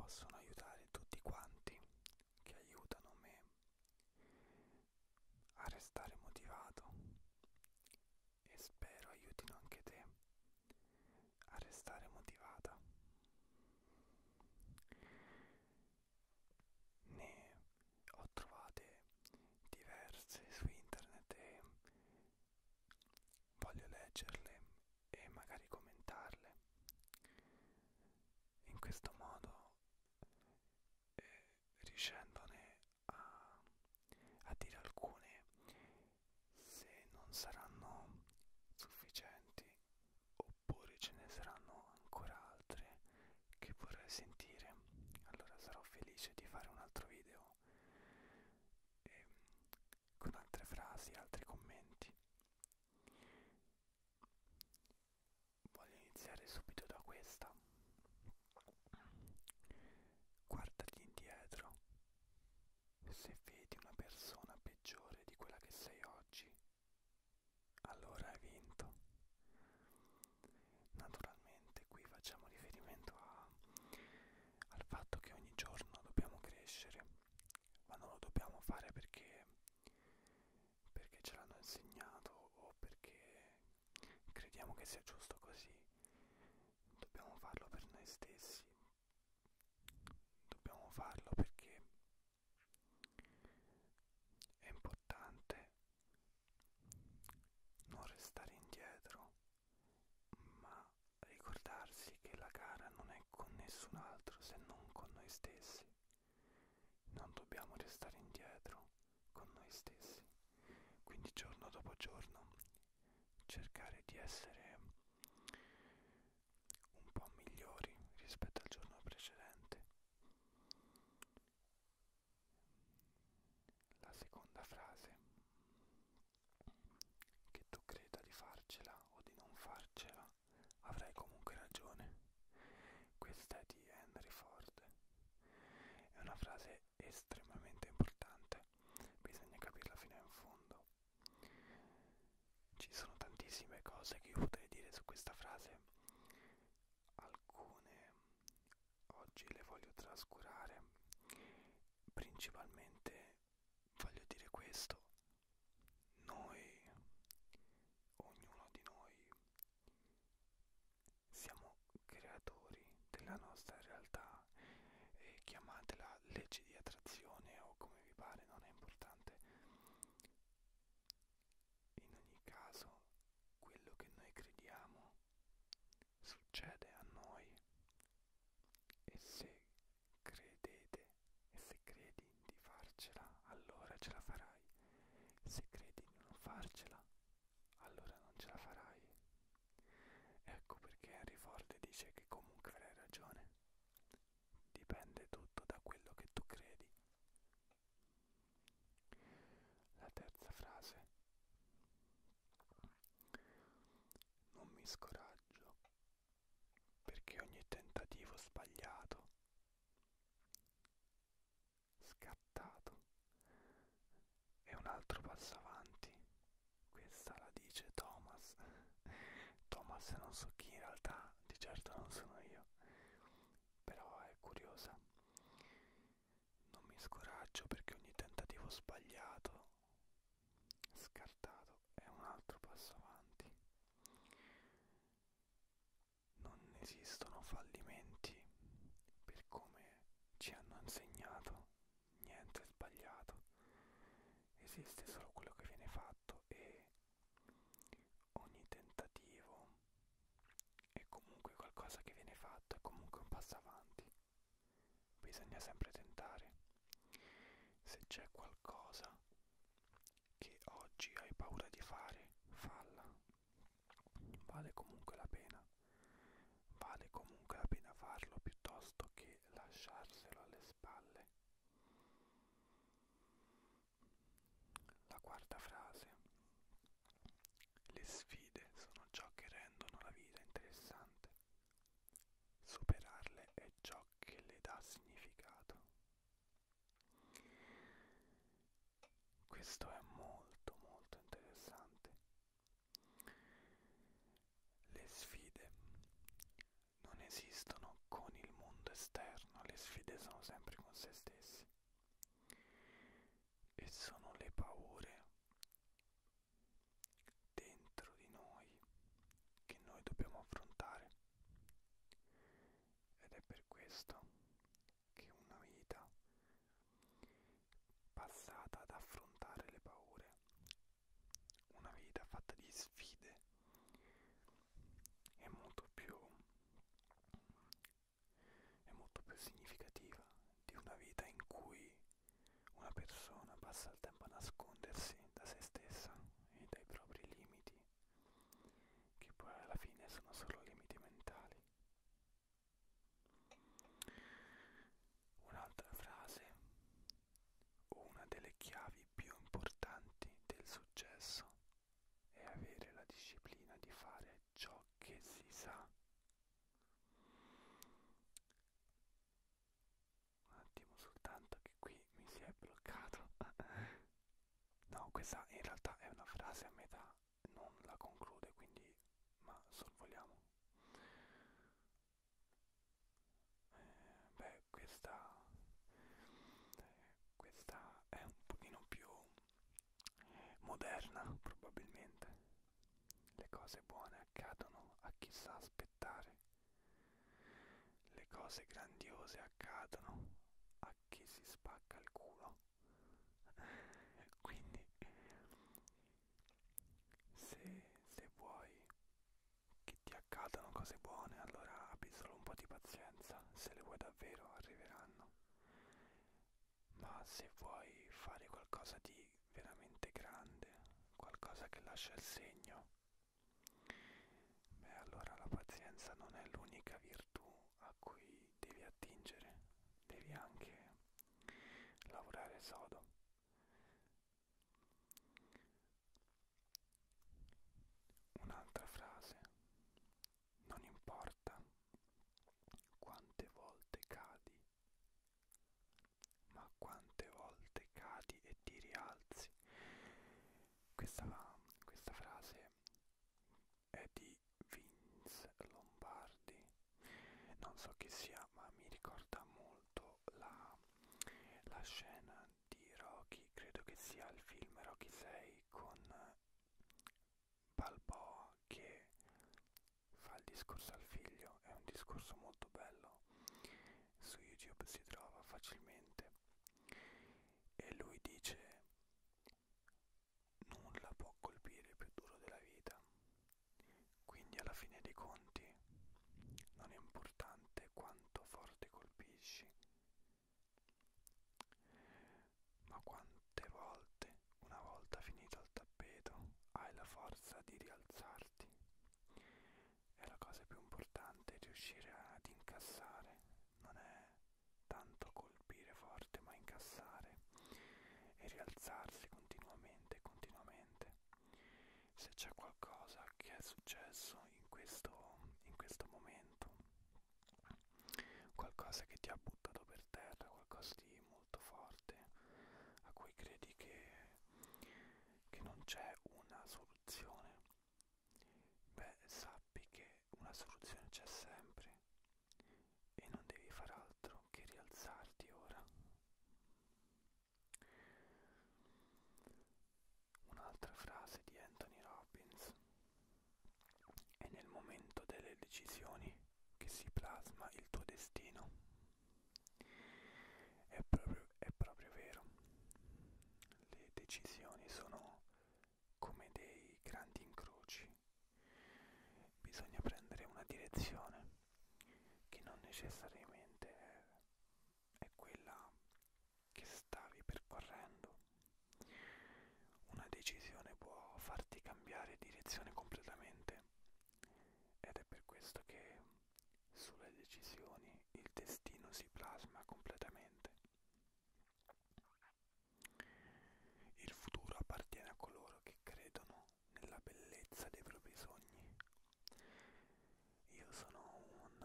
possono aiutare tutti quanti, che aiutano me a restare motivato e spero aiutino anche te a restare motivata. Ne ho trovate diverse su internet e voglio leggerle e magari commentarle. In questo modo riuscendone a dire alcune, se non saranno sufficienti oppure ce ne saranno ancora altre che vorrei sentire, allora sarò felice di fare un altro video e, con altre frasi, altri commenti. Voglio iniziare subito da questa. Guardati indietro. Se vedi una persona peggiore di quella che sei oggi, allora hai vinto. Naturalmente qui facciamo riferimento al fatto che ogni giorno dobbiamo crescere, ma non lo dobbiamo fare perché ce l'hanno insegnato o perché crediamo che sia giusto così. Dobbiamo farlo per noi stessi, dobbiamo farlo perché è importante non restare indietro, ma ricordarsi che la gara non è con nessun altro se non con noi stessi. Non dobbiamo restare indietro con noi stessi. Quindi giorno dopo giorno cercare di essere un po' migliori rispetto al giorno precedente. La seconda frase: che tu creda di farcela o di non farcela, avrai comunque ragione. Questa è di Henry Ford. È una frase estremamente importante, bisogna capirla fino in fondo. Ci sono tantissime cose che io potrei dire su questa frase, alcune oggi le voglio trascurare. Principalmente voglio dire questo: noi, ognuno di noi, siamo creatori della nostra realtà e chiamatela legge di attrazione o come vi pare, non è importante. In ogni caso, quello che noi crediamo succede a noi, e se credete e se credi di farcela, allora ce la farai. Se credi di non farcela, allora non ce la farai. Ecco perché Henry Ford dice che comunque avrai ragione. Dipende tutto da quello che tu credi. La terza frase: non mi scoraggio, perché ogni tentativo sbagliato, scattato, è un altro passo avanti. Questa la dice Thomas. Thomas non so chi, in realtà di certo non sono io, però è curiosa. Non mi scoraggio perché ogni tentativo sbagliato, scartato, è un altro passo avanti. Non esistono fallimenti, per come ci hanno insegnato, niente è sbagliato, esiste solo quello che viene fatto e ogni tentativo è comunque qualcosa che viene fatto, è comunque un passo avanti. Bisogna sempre tentare. Se c'è qualcosa che oggi hai paura di fare, falla. Vale comunque la pena. Vale comunque la pena farlo piuttosto che lasciarselo alle spalle. La quarta frase: le sfide sono ciò che rendono la vita interessante. Superarle è ciò che le dà significato. Questo è molto molto interessante. Le sfide non esistono con il mondo esterno, le sfide fede sono sempre con se stessi e sono le paure dentro di noi che noi dobbiamo affrontare, ed è per questo che una vita passata ad affrontare le paure, una vita fatta di sfide, è molto più significativa di una vita in cui una persona passa il tempo a nascondersi da se stessa e dai propri limiti, che poi alla fine sono solo limiti mentali. Un'altra frase, una delle chiavi più importanti del successo è avere la disciplina di fare ciò che si sa. Un attimo soltanto che qui mi si è bloccato. No, questa in realtà è una frase a metà, non la conclude, quindi, ma sorvoliamo. Beh, questa è un pochino più moderna, probabilmente. Le cose buone accadono a chi sa aspettare. Le cose grandiose accadono a chi si spacca il culo. Quindi, se vuoi che ti accadano cose buone, allora abbi solo un po' di pazienza. Se le vuoi davvero, arriveranno. Ma se vuoi fare qualcosa di veramente grande, qualcosa che lascia il segno, beh, allora la pazienza non è l'unica virtù a cui devi attingere, devi anche lavorare sodo. Un'altra frase, non importa quante volte cadi, ma quante volte cadi e ti rialzi. Questa frase è di Vince Lombardi, non so chi sia, ma mi ricorda molto la scena di Rocky, credo che sia il film Rocky 6 con Balboa che fa il discorso al figlio. È un discorso molto bello, su YouTube si trova facilmente, e lui dice: nulla può colpire più duro della vita, quindi alla fine dei conti non è importante quanto forte colpisci, ma quante volte, una volta finito il tappeto, hai la forza di rialzarti. È la cosa più importante, riuscire ad incassare, non è tanto colpire forte, ma incassare e rialzarsi continuamente, continuamente. Se c'è qualcosa che è successo in questo momento, qualcosa che ti ha buttato per terra, qualcosa di molto forte, a cui credi che non c'è una soluzione, beh, sappi che una soluzione c'è sempre e non devi far altro che rialzarti ora. Un'altra frase di Anthony Robbins: è nel momento delle decisioni che si plasma il tuo destino. È proprio vero. Le decisioni sono come dei grandi incroci. Bisogna prendere una direzione che non necessariamente è quella che stavi percorrendo. Una decisione può farti cambiare direzione completamente, ed è per questo che sulle decisioni il destino si plasma completamente. Il futuro appartiene a coloro che credono nella bellezza dei propri sogni. Io sono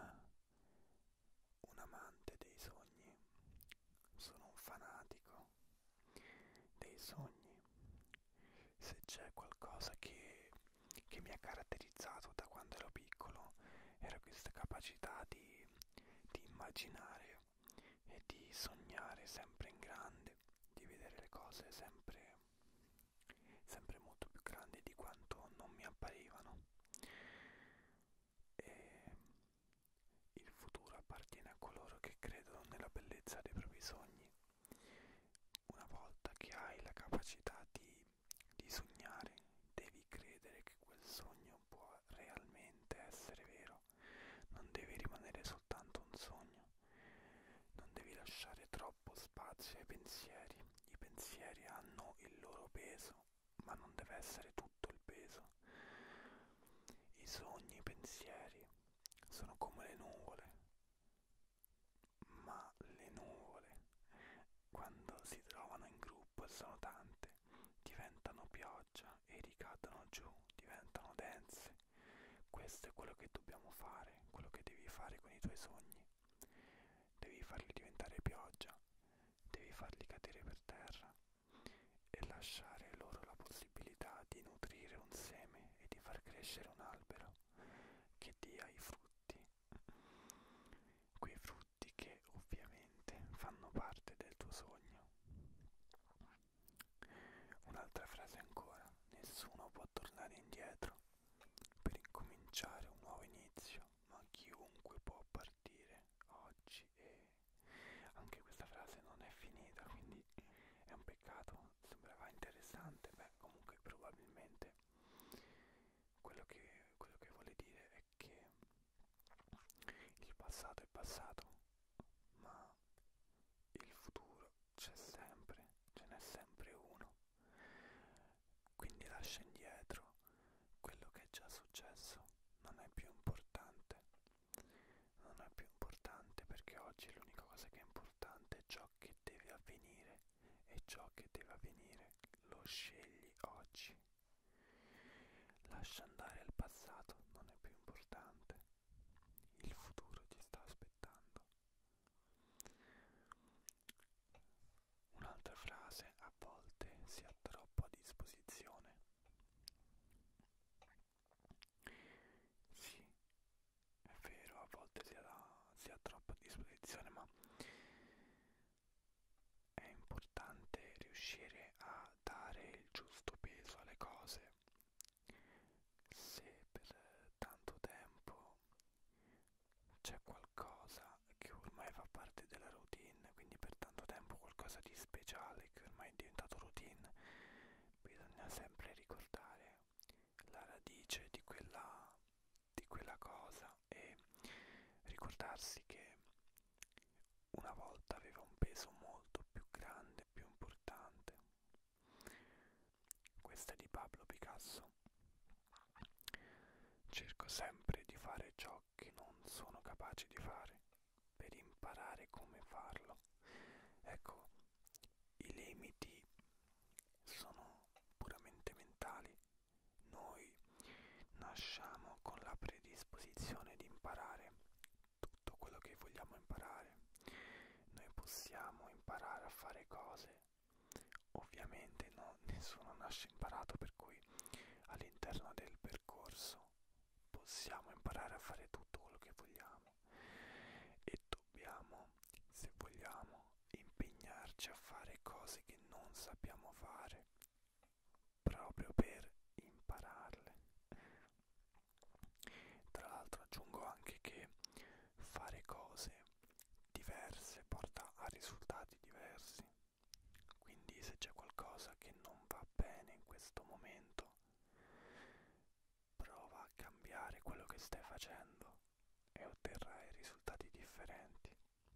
un amante dei sogni, sono un fanatico dei sogni. Se c'è qualcosa che mi ha caratterizzato da quando ero piccolo, era questa capacità di immaginare e di sognare sempre in grande, di vedere le cose sempre molto più grandi di quanto non mi apparivano. E il futuro appartiene a coloro che credono nella bellezza dei propri sogni. Una volta che hai la capacità di sognare, devi credere che quel sogno può realmente essere vero. Non deve rimanere soltanto un sogno. Non devi lasciare troppo spazio ai pensieri. I pensieri hanno il loro peso, ma non deve essere tutto il peso. I sogni, i pensieri sono come le nuvole, ma le nuvole, quando si trovano in gruppo e sono tante, diventano pioggia e ricadono giù, diventano dense. Questo è quello che dobbiamo fare, quello che devi fare con i tuoi sogni. Devi farli diventare pioggia, devi farli cadere per terra e lasciare loro la possibilità di nutrire un seme e di far crescere un albero che dia i frutti, quei frutti che ovviamente fanno parte del tuo sogno. Un'altra frase ancora: nessuno può tornare indietro per incominciare un nuovo inizio, ma chiunque può partire oggi. E anche questa frase non è finita, quindi è un peccato, sembrava interessante. Beh, comunque probabilmente quello che vuole dire è che il passato è passato, ma il futuro c'è sempre, ce n'è sempre uno. Quindi lascia indietro quello che è già successo, non è più importante. Non è più importante, perché oggi l'unica cosa che è importante è ciò che deve avvenire, e ciò che deve avvenire lo scegli oggi. Lascia andare il passato, non è più importante. Il futuro ti sta aspettando. Un'altra frase: a volte si ha troppo a disposizione. Sì, è vero, a volte si ha troppo a disposizione, ma è importante riuscire a dare il giusto peso alle cose. Se per tanto tempo c'è qualcosa che ormai fa parte della routine, quindi per tanto tempo qualcosa di speciale che ormai è diventato routine, bisogna sempre ricordare la radice di quella cosa e ricordarsi che una volta aveva un peso molto più grande, più importante. Questa è di Pablo Picasso. Cerco sempre di fare ciò che non sono capace di fare, per imparare come farlo. Ecco, i limiti sono puramente mentali. Noi nasciamo con la predisposizione di imparare tutto quello che vogliamo imparare. Noi possiamo imparare a fare cose. Ovviamente no, nessuno nasce imparato, per cui all'interno del percorso possiamo imparare a fare tutto quello che vogliamo e dobbiamo, se vogliamo, impegnarci a fare cose che non sappiamo fare proprio per impararle. Tra l'altro aggiungo anche che fare cose diverse porta a risultati diversi. Quindi se c'è qualcosa che non va bene in questo momento, prova a cambiare quello che stai facendo e otterrai risultati differenti.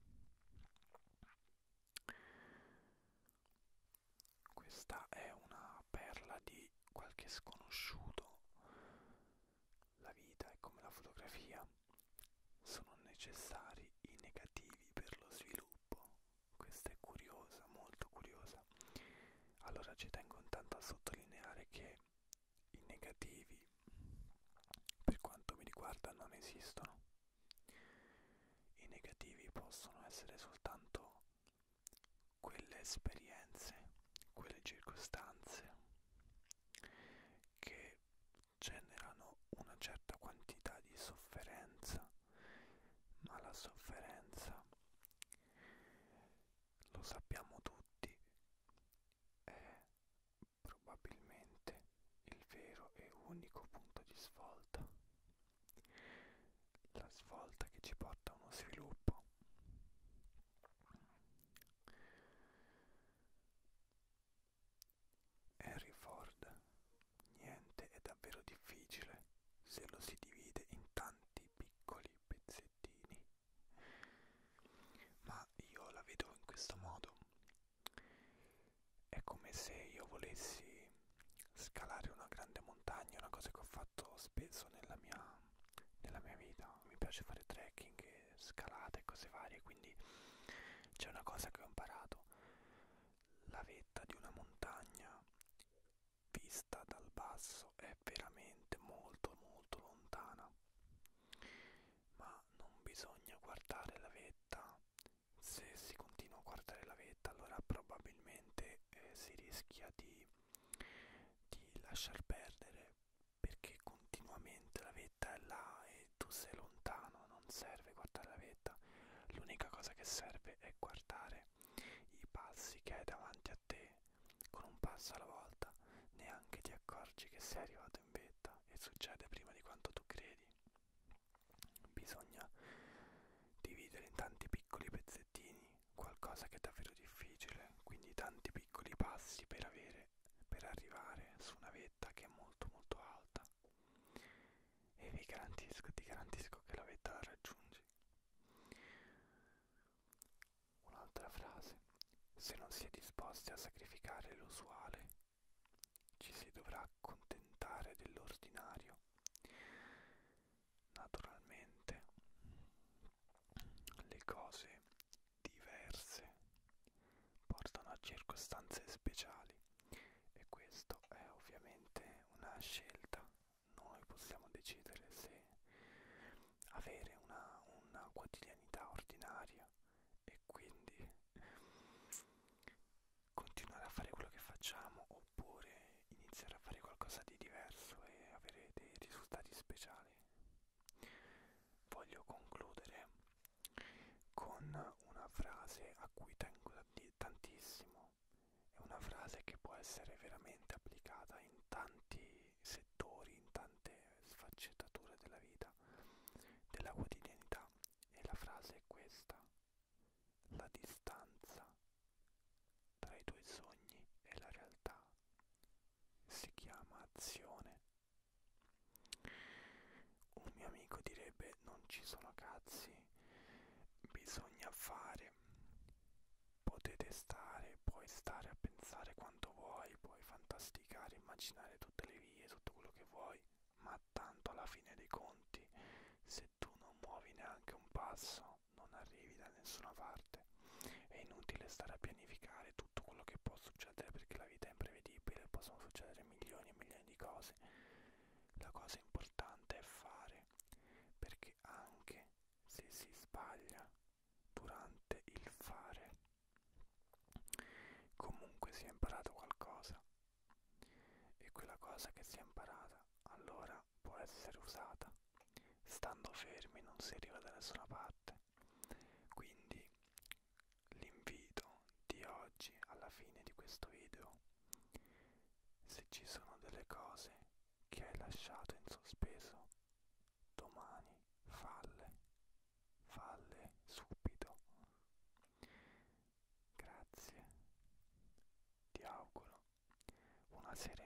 Questa è una perla di qualche sconosciuto. La vita è come la fotografia, sono necessari i negativi per lo sviluppo. Questa è curiosa, molto curiosa. Allora ci tengo intanto a sottolineare che i negativi, per quanto mi riguarda, non esistono. I negativi possono essere soltanto quelle esperienze, quelle circostanze che generano una certa quantità di sofferenza, ma la sofferenza unico punto di svolta, la svolta che ci porta a uno sviluppo. Henry Ford: niente è davvero difficile se lo si divide in tanti piccoli pezzettini. Ma io la vedo in questo modo: è come se io volessi scalare una grande montagna, una cosa che ho fatto spesso nella mia vita. Mi piace fare trekking, e scalate e cose varie, quindi c'è una cosa che ho imparato: la vetta di una montagna vista dal basso è veramente molto molto lontana, ma non bisogna guardare la vetta. Se si continua a guardare la vetta, allora probabilmente si rischia di lasciar perdere, perché continuamente la vetta è là e tu sei lontano. Non serve guardare la vetta, l'unica cosa che serve è guardare i passi che hai davanti a te. Con un passo alla volta neanche ti accorgi che sei arrivato in vetta, e succede prima di quanto tu credi. Bisogna dividere in tanti piccoli pezzettini qualcosa che è davvero difficile, quindi tanti piccoli passi per arrivare su una vetta che è molto molto alta, e ti garantisco che la vetta la raggiungi. Un'altra frase: se non si è disposti a sacrificare l'usuale, ci si dovrà accontentare dell'ordinario. Naturalmente, le cose diverse portano a circostanze speciali, e questo è ovviamente una scelta. Noi possiamo decidere se avere una quotidianità ordinaria e quindi continuare a fare quello che facciamo, oppure iniziare a fare qualcosa di diverso e avere dei risultati speciali. Voglio concludere con una frase a cui tengo tantissimo. È una frase che può essere veramente applicata in tanti settori, in tante sfaccettature della vita, della quotidianità, e la frase è questa: la distanza tra i tuoi sogni e la realtà si chiama azione. Un mio amico direbbe: non ci sono cazzi, bisogna fare. Puoi stare a pensare quanto vuoi, puoi fantasticare, immaginare tutte le vie, tutto quello che vuoi, ma tanto alla fine dei conti, se tu non muovi neanche un passo, non arrivi da nessuna parte. È inutile stare a pianificare tutto quello che può succedere, perché la vita è imprevedibile, possono succedere milioni e milioni di cose. La cosa importante è fare, perché anche se si sbaglia durante il fare, comunque si è imparato qualcosa, e quella cosa che si è imparata allora può essere usata. Stando fermi non si arriva da nessuna parte. Quindi l'invito di oggi, alla fine di questo video: se ci sono delle cose che hai lasciato in sospeso, domani falle subito. Grazie, ti auguro una serena